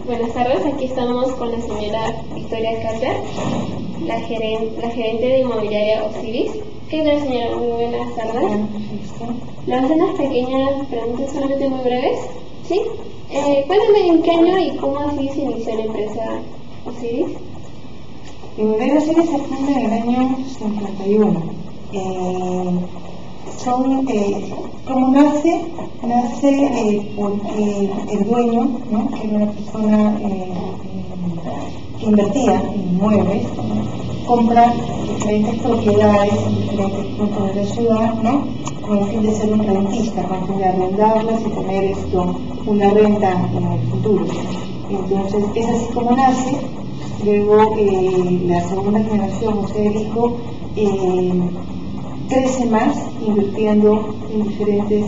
Buenas tardes, aquí estamos con la señora Victoria Carter, la gerente de Inmobiliaria Osiris. ¿Qué tal, señora? Muy buenas tardes. Le voy a hacer unas pequeñas preguntas, solamente muy breves. ¿Sí? Cuéntame en qué año y cómo así se inició la empresa Osiris. Inmobiliaria Osiris se funda en el año 51. ¿Cómo nace? Nace porque el dueño, ¿no?, que era una persona que invertía en inmuebles, ¿no?, compra diferentes propiedades en diferentes puntos de la ciudad, ¿no?, con el fin de ser un rentista, con el fin de arrendarlas y tener una renta en el futuro. Entonces es así como nace. Luego la segunda generación, o sea, el hijo, crece más invirtiendo en diferentes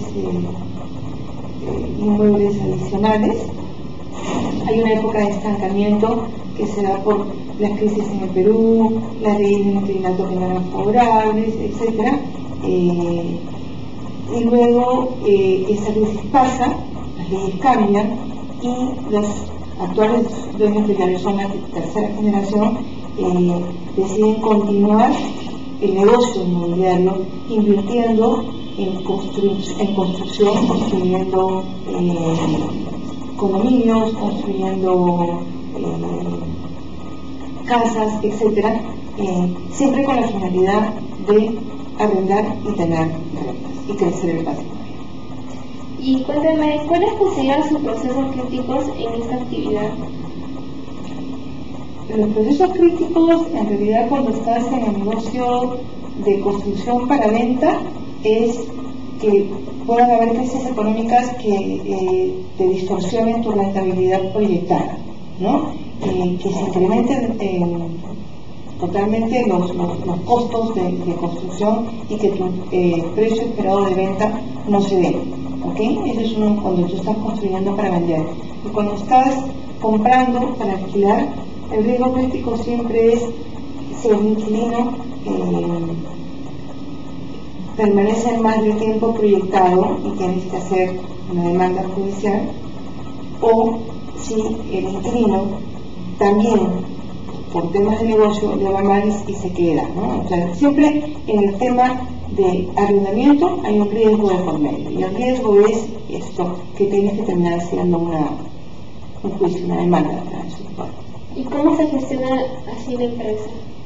inmuebles adicionales. Hay una época de estancamiento que se da por las crisis en el Perú, las leyes de interinato que no eran favorables, etc. Y luego esa crisis pasa, las leyes cambian y los actuales dueños de la zona de tercera generación deciden continuar el negocio inmobiliario invirtiendo en construcción, construyendo condominios, construyendo casas, etcétera, siempre con la finalidad de arrendar y tener rentas y crecer el patrimonio. Y cuéntame, ¿cuáles consideran sus procesos críticos en esta actividad? Los procesos críticos, en realidad, cuando estás en el negocio de construcción para venta, es que puedan haber crisis económicas que te distorsionen tu rentabilidad proyectada, ¿no? Que se incrementen totalmente los costos de construcción y que tu precio esperado de venta no se dé. ¿Okay? Eso es cuando tú estás construyendo para vender. Y cuando estás comprando para alquilar, el riesgo crítico siempre es si el inquilino permanece más del tiempo proyectado y tienes que hacer una demanda judicial, o si el inquilino también por temas de negocio le va mal y se queda, ¿no? O sea, siempre en el tema de arrendamiento hay un riesgo de por medio, y el riesgo es esto, que tienes que terminar haciendo un juicio, una demanda. ¿Y cómo se gestiona así la empresa?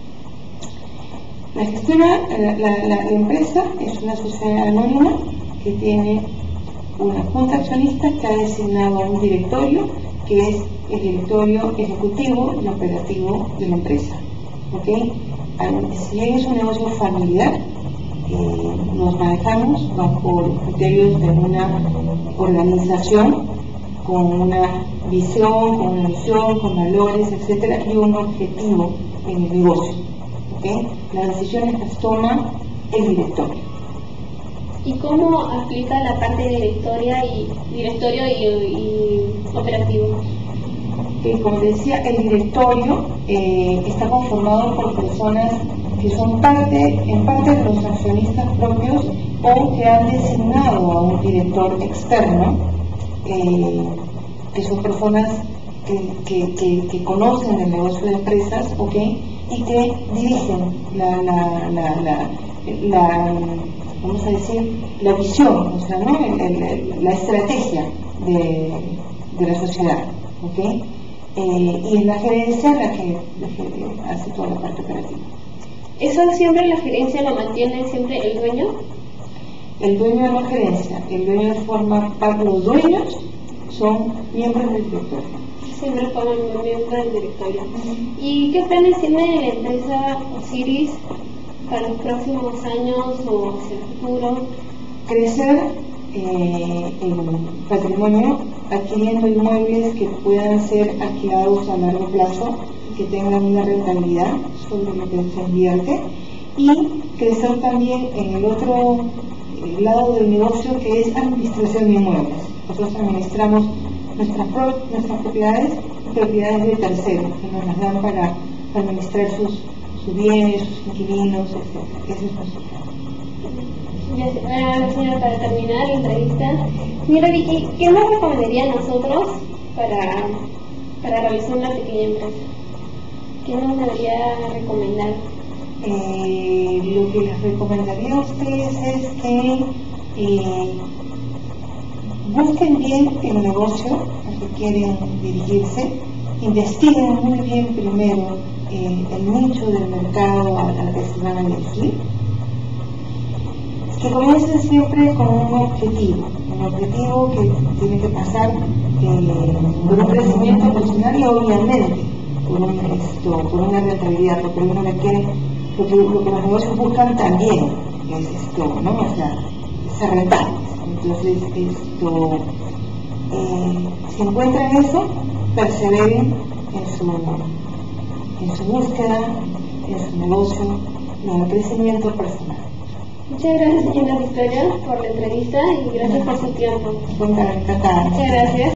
La empresa es una sociedad anónima que tiene una junta accionista que ha designado a un directorio, que es el directorio ejecutivo y operativo de la empresa. ¿Okay? Si bien es un negocio familiar, nos manejamos bajo los criterios de una organización con una visión, con una misión, con valores, etcétera, y un objetivo en el negocio. ¿Okay? Las decisiones las toma el directorio. ¿Y cómo aplica la parte directorio y operativo? Como decía, el directorio está conformado por personas que son en parte de los accionistas propios o que han designado a un director externo, que son personas que conocen el negocio de empresas, ¿okay?, y que dirigen vamos a decir, la visión, o sea, ¿no?, la estrategia de la sociedad, ¿okay? Y en la gerencia la que hace toda la parte operativa. ¿Eso siempre la gerencia lo mantiene siempre el dueño? El dueño de la gerencia, el dueño forma parte, los dueños son miembros del directorio. Siempre forman miembros del directorio. ¿Y qué planes tiene la empresa Osiris para los próximos años o hacia el futuro? Crecer en patrimonio, adquiriendo inmuebles que puedan ser alquilados a largo plazo y que tengan una rentabilidad sobre lo que se invierte, y crecer también en el otro lado del negocio, que es administración de inmuebles. Nosotros administramos nuestras propiedades y propiedades de terceros que nos las dan para administrar sus bienes, sus inquilinos, etc. Ese es nuestro plan. Ya, señora, para terminar la entrevista, señora Vicky, ¿qué nos recomendaría a nosotros para para realizar una pequeña empresa? ¿Qué nos debería recomendar? Lo que les recomendaría a ustedes es que busquen bien el negocio al que quieren dirigirse, investiguen muy bien primero el nicho del mercado al que se van a dirigir, que comiencen siempre con un objetivo que tiene que pasar por un crecimiento personal y obviamente por una rentabilidad, porque uno requiere, lo que los negocios buscan también es esto, ¿no? O sea, ser rentables. Entonces, si encuentran eso, perseveren en su búsqueda, en su negocio y en el crecimiento personal. Muchas gracias, señora Victoria, por la entrevista y gracias por su tiempo. Encantada. Muchas gracias.